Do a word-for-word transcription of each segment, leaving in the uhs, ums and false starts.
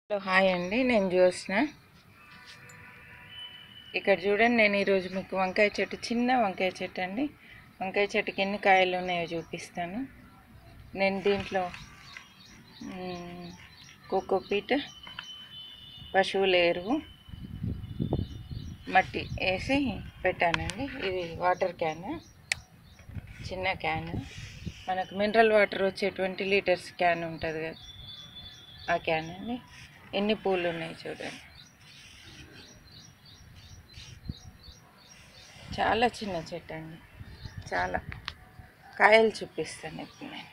Hello hi అండి, నేను జ్యోత్స్న. ఇక్కడ చూడండి, నేను ఈరోజు మీకు వంకాయ చెట్టు, చిన్న వంకాయ చెట్టు అండి. వంకాయ చెట్టుకి ఎన్ని కాయలు ఉన్నాయో చూపిస్తాను. నేను దీంట్లో కోకోపీట్, పశువుల ఎరువు, మట్టి వేసి పెట్టానండి. ఇది వాటర్ క్యాన్, చిన్న క్యాన్. మనకు మినరల్ వాటర్ వచ్చే ట్వంటీ లీటర్స్ క్యాన్ ఉంటుంది కదా, ఆ క్యాన్ అండి. ఎన్ని పూలు ఉన్నాయి చూడండి. చాలా చిన్న చెట్టు అండి, చాలా కాయలు చూపిస్తాను ఇప్పుడు నేను.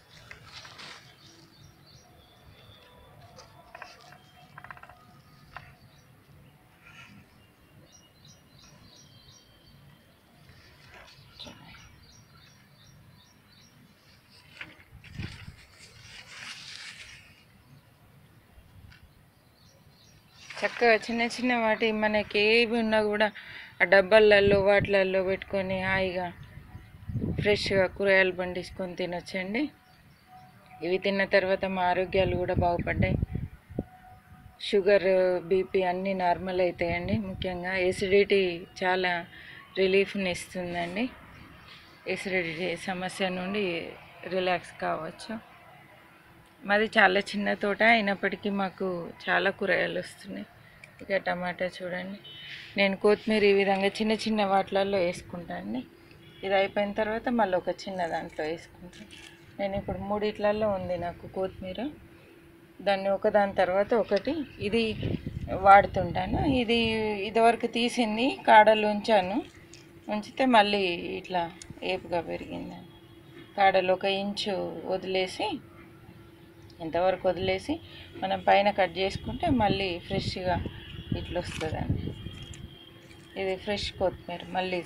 చక్కగా చిన్న చిన్న వాటి మనకి ఏవి ఉన్నా కూడా ఆ డబ్బాలలో వాటిలలో పెట్టుకొని హాయిగా ఫ్రెష్గా కూరగాయలు పండించుకొని తినొచ్చండి. ఇవి తిన్న తర్వాత మా ఆరోగ్యాలు కూడా బాగుపడ్డాయి. షుగర్, బీపీ అన్నీ నార్మల్ అవుతాయండి. ముఖ్యంగా ఎసిడిటీ చాలా రిలీఫ్ని ఇస్తుందండి. ఎసిడిటీ సమస్య నుండి రిలాక్స్ కావచ్చు. మాది చాలా చిన్న తోట అయినప్పటికీ మాకు చాలా కూరగాయలు వస్తున్నాయి. ఇక టమాటా చూడండి. నేను కొత్తిమీర ఈ విధంగా చిన్న చిన్న వాటిలలో వేసుకుంటాను. ఇది అయిపోయిన తర్వాత మళ్ళీ ఒక చిన్న దాంట్లో వేసుకుంటాను. నేను ఇప్పుడు మూడిట్లలో ఉంది నాకు కొత్తిమీర. దాన్ని ఒకదాని తర్వాత ఒకటి ఇది వాడుతుంటాను. ఇది ఇదివరకు తీసింది కాడలు ఉంచాను. ఉంచితే మళ్ళీ ఇట్లా ఏపుగా పెరిగిందండి. కాడలు ఒక ఇంచు వదిలేసి, ఇంతవరకు వదిలేసి మనం పైన కట్ చేసుకుంటే మళ్ళీ ఫ్రెష్గా ఇట్లా వస్తుందండి. ఇది ఫ్రెష్ కొత్తిమీర. మళ్ళీ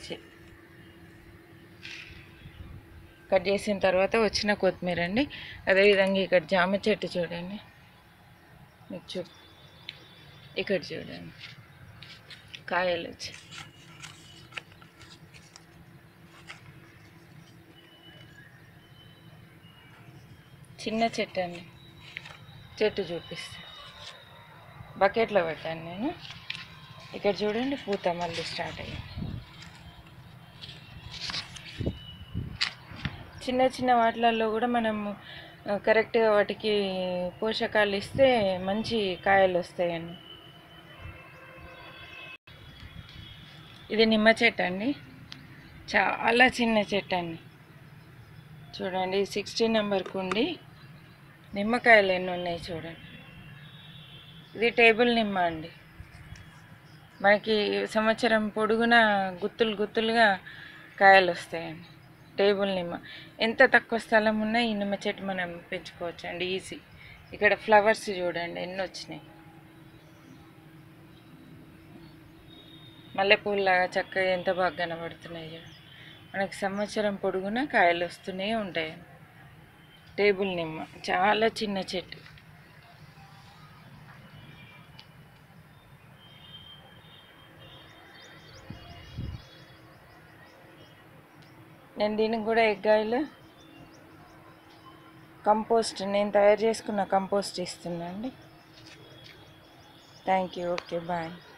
కట్ చేసిన తర్వాత వచ్చిన కొత్తిమీర అండి. అదేవిధంగా ఇక్కడ జామ చెట్టు చూడండి, మీకు చూ ఇక్కడ చూడండి కాయలు వచ్చి చిన్న చెట్టు అండి. చెట్టు చూపిస్తా, బకెట్లో పెట్టాను నేను. ఇక్కడ చూడండి పూత మళ్ళీ స్టార్ట్ అయ్యింది. చిన్న చిన్న వాటిలలో కూడా మనము కరెక్ట్గా వాటికి పోషకాలు ఇస్తే మంచి కాయలు వస్తాయండి. ఇది నిమ్మ చెట్టు అండి, చాలా చిన్న చెట్టు అండి. చూడండి, సిక్స్టీ నెంబర్ కుండి నిమ్మకాయలు ఎన్ని ఉన్నాయి చూడండి. ఇది టేబుల్ నిమ్మ అండి. మనకి సంవత్సరం పొడుగునా గుత్తులు గుత్తులుగా కాయలు వస్తాయండి. టేబుల్ నిమ్మ. ఎంత తక్కువ స్థలం ఉన్నా ఈ నిమ్మ చెట్టు మనం పెంచుకోవచ్చు అండి, ఈజీ. ఇక్కడ ఫ్లవర్స్ చూడండి ఎన్ని వచ్చినాయి. మల్లెపూలలాగా చక్కగా ఎంత బాగా కనబడుతున్నాయి. మనకి సంవత్సరం పొడుగునా కాయలు వస్తూనే ఉంటాయి. టేబుల్ నిమ్మ చాలా చిన్న చెట్టు. నేను దీనికి కూడా ఎగ్గాయలు కంపోస్ట్, నేను తయారు చేసుకున్న కంపోస్ట్ ఇస్తున్నాను అండి. Thank you. Okay, bye.